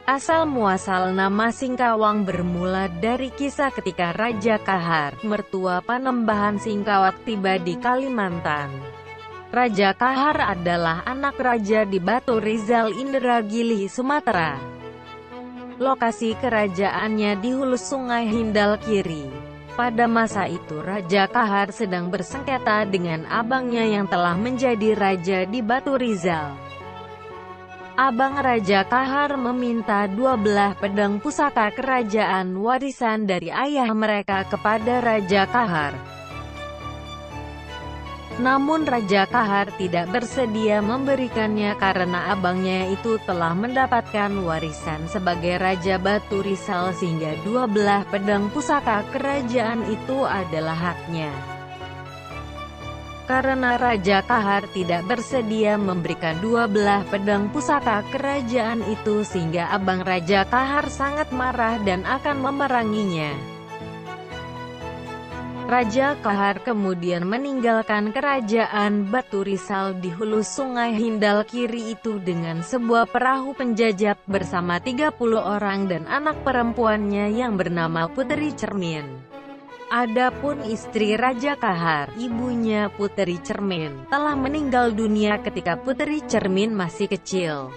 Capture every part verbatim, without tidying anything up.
Asal-muasal nama Singkawang bermula dari kisah ketika Raja Kahar, mertua Panembahan Singkawak, tiba di Kalimantan. Raja Kahar adalah anak raja di Batu Rizal, Indragiri, Sumatera. Lokasi kerajaannya di hulu Sungai Hindal Kiri. Pada masa itu Raja Kahar sedang bersengketa dengan abangnya yang telah menjadi raja di Batu Rizal. Abang Raja Kahar meminta dua belah pedang pusaka kerajaan warisan dari ayah mereka kepada Raja Kahar. Namun Raja Kahar tidak bersedia memberikannya karena abangnya itu telah mendapatkan warisan sebagai Raja Batu Rizal, sehingga dua belah pedang pusaka kerajaan itu adalah haknya. Karena Raja Kahar tidak bersedia memberikan dua belah pedang pusaka kerajaan itu, sehingga abang Raja Kahar sangat marah dan akan memeranginya. Raja Kahar kemudian meninggalkan kerajaan Batu Rizal di hulu Sungai Hindal Kiri itu dengan sebuah perahu penjajah bersama tiga puluh orang dan anak perempuannya yang bernama Puteri Cermin. Adapun istri Raja Kahar, ibunya Puteri Cermin, telah meninggal dunia ketika Puteri Cermin masih kecil.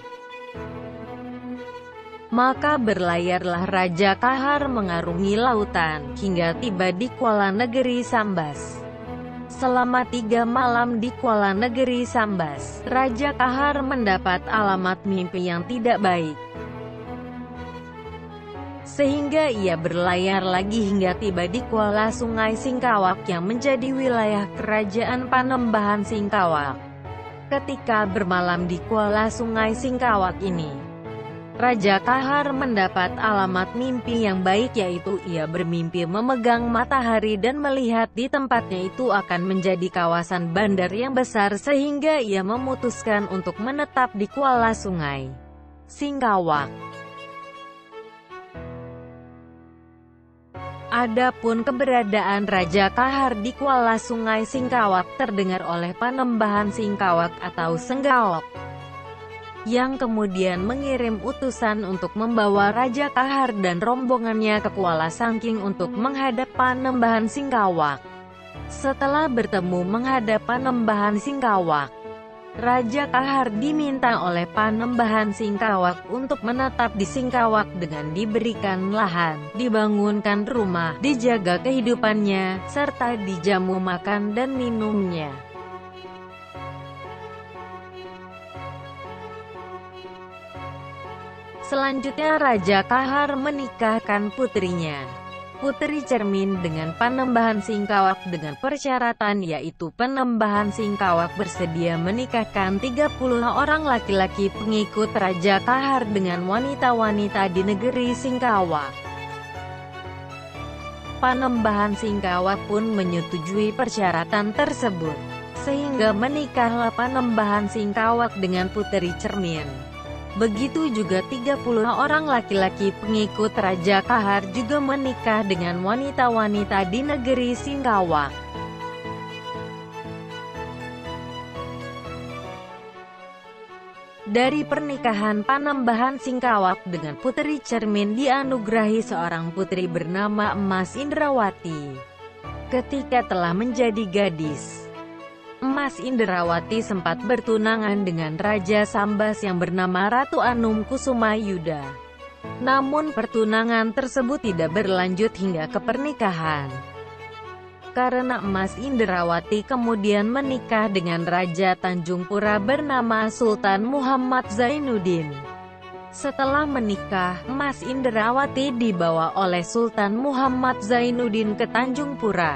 Maka berlayarlah Raja Kahar mengarungi lautan, hingga tiba di Kuala Negeri Sambas. Selama tiga malam di Kuala Negeri Sambas, Raja Kahar mendapat alamat mimpi yang tidak baik. Sehingga ia berlayar lagi hingga tiba di Kuala Sungai Singkawak yang menjadi wilayah kerajaan Panembahan Singkawak. Ketika bermalam di Kuala Sungai Singkawak ini, Raja Kahar mendapat alamat mimpi yang baik, yaitu ia bermimpi memegang matahari dan melihat di tempatnya itu akan menjadi kawasan bandar yang besar, sehingga ia memutuskan untuk menetap di Kuala Sungai Singkawak. Adapun keberadaan Raja Kahar di Kuala Sungai Singkawak terdengar oleh Panembahan Singkawak atau Senggawok, yang kemudian mengirim utusan untuk membawa Raja Kahar dan rombongannya ke Kuala Sangking untuk menghadap Panembahan Singkawak. Setelah bertemu menghadap Panembahan Singkawak, Raja Kahar diminta oleh Panembahan Singkawak untuk menetap di Singkawak dengan diberikan lahan, dibangunkan rumah, dijaga kehidupannya, serta dijamu makan dan minumnya. Selanjutnya Raja Kahar menikahkan putrinya, Puteri Cermin, dengan Panembahan Singkawak dengan persyaratan, yaitu Panembahan Singkawak bersedia menikahkan tiga puluh orang laki-laki pengikut Raja Kahar dengan wanita-wanita di negeri Singkawak. Panembahan Singkawak pun menyetujui persyaratan tersebut, sehingga menikahlah Panembahan Singkawak dengan Puteri Cermin. Begitu juga tiga puluh orang laki-laki pengikut Raja Kahar juga menikah dengan wanita-wanita di negeri Singkawak. Dari pernikahan Panembahan Singkawak dengan Puteri Cermin dianugerahi seorang putri bernama Emas Indrawati. Ketika telah menjadi gadis, Emas Indrawati sempat bertunangan dengan Raja Sambas yang bernama Ratu Anum Kusuma Yuda. Namun pertunangan tersebut tidak berlanjut hingga ke pernikahan. Karena Emas Indrawati kemudian menikah dengan Raja Tanjung Pura bernama Sultan Muhammad Zainuddin. Setelah menikah, Emas Indrawati dibawa oleh Sultan Muhammad Zainuddin ke Tanjung Pura.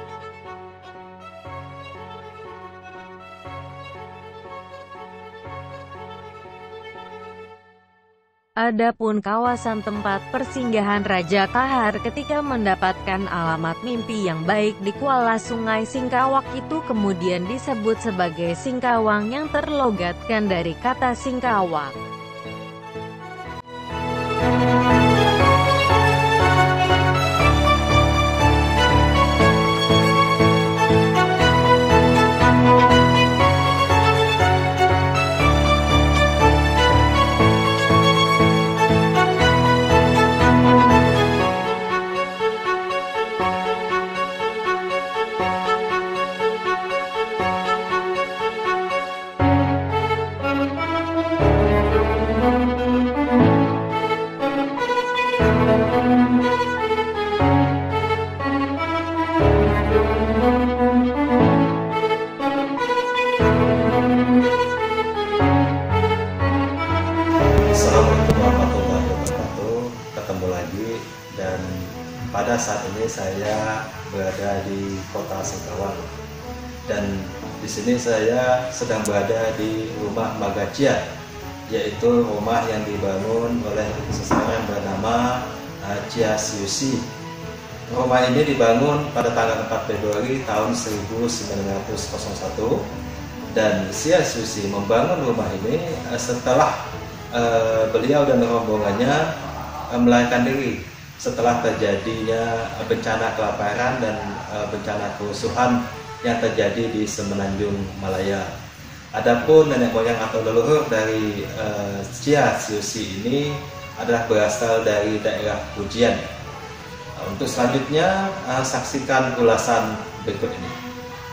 Adapun kawasan tempat persinggahan Raja Kahar ketika mendapatkan alamat mimpi yang baik di Kuala Sungai Singkawak itu kemudian disebut sebagai Singkawang yang terlogatkan dari kata Singkawak. Assalamualaikum warahmatullahi wabarakatuh. Ketemu lagi, dan pada saat ini saya berada di kota Singkawang, dan di sini saya sedang berada di rumah Magacia, yaitu rumah yang dibangun oleh seseorang bernama uh, Chia Siusi. Rumah ini dibangun pada tanggal empat Februari tahun seribu sembilan ratus satu, dan Chia Siusi membangun rumah ini uh, setelah Uh, beliau dan rombongannya uh, melarikan diri setelah terjadinya uh, bencana kelaparan dan uh, bencana kerusuhan yang terjadi di Semenanjung Malaya. Adapun nenek moyang atau leluhur dari uh, Chia Siusi ini adalah berasal dari daerah Fujian. Uh, untuk selanjutnya uh, saksikan ulasan berikut ini.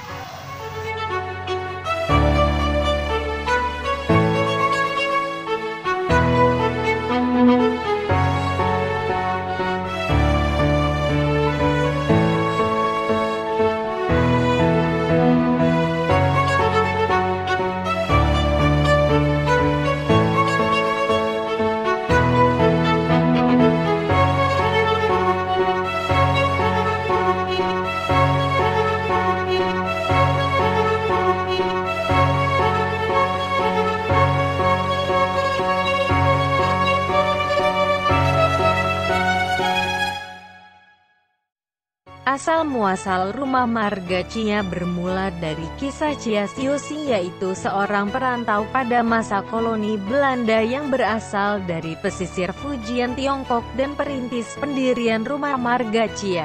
Asal-muasal rumah Magacia bermula dari kisah Chia Siusi, yaitu seorang perantau pada masa koloni Belanda yang berasal dari pesisir Fujian, Tiongkok, dan perintis pendirian rumah Magacia.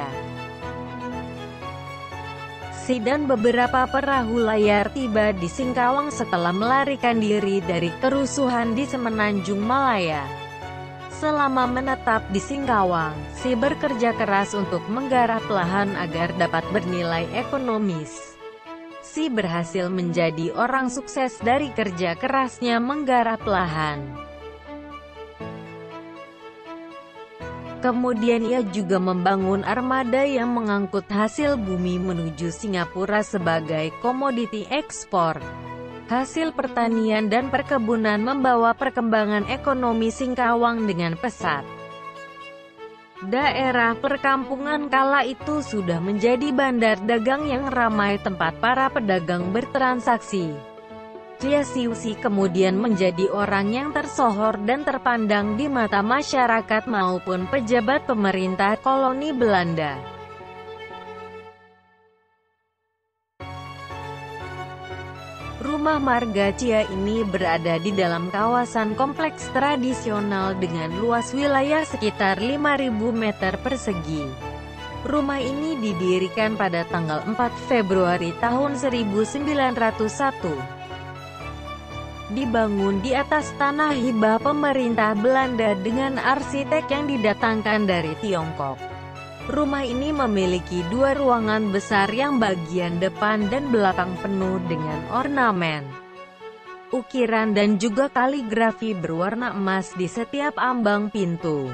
Si dan beberapa perahu layar tiba di Singkawang setelah melarikan diri dari kerusuhan di Semenanjung Malaya. Selama menetap di Singkawang, Si bekerja keras untuk menggarap lahan agar dapat bernilai ekonomis. Si berhasil menjadi orang sukses dari kerja kerasnya menggarap lahan. Kemudian ia juga membangun armada yang mengangkut hasil bumi menuju Singapura sebagai komoditi ekspor. Hasil pertanian dan perkebunan membawa perkembangan ekonomi Singkawang dengan pesat. Daerah perkampungan kala itu sudah menjadi bandar dagang yang ramai tempat para pedagang bertransaksi. Chia Siusi kemudian menjadi orang yang tersohor dan terpandang di mata masyarakat maupun pejabat pemerintah koloni Belanda. Rumah Magacia ini berada di dalam kawasan kompleks tradisional dengan luas wilayah sekitar lima ribu meter persegi. Rumah ini didirikan pada tanggal empat Februari tahun seribu sembilan ratus satu. Dibangun di atas tanah hibah pemerintah Belanda dengan arsitek yang didatangkan dari Tiongkok. Rumah ini memiliki dua ruangan besar yang bagian depan dan belakang penuh dengan ornamen, ukiran dan juga kaligrafi berwarna emas di setiap ambang pintu.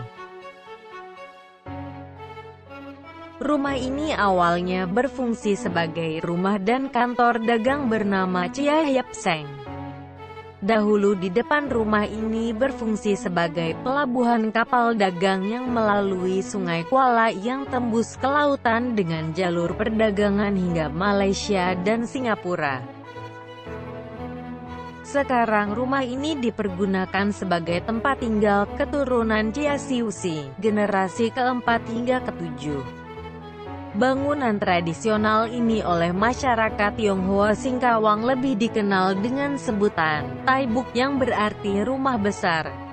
Rumah ini awalnya berfungsi sebagai rumah dan kantor dagang bernama Chia Yap Seng. Dahulu di depan rumah ini berfungsi sebagai pelabuhan kapal dagang yang melalui Sungai Kuala yang tembus ke lautan dengan jalur perdagangan hingga Malaysia dan Singapura. Sekarang rumah ini dipergunakan sebagai tempat tinggal keturunan Chia Siusi, generasi keempat hingga ketujuh. Bangunan tradisional ini oleh masyarakat Tionghoa Singkawang lebih dikenal dengan sebutan Tai Buk yang berarti rumah besar.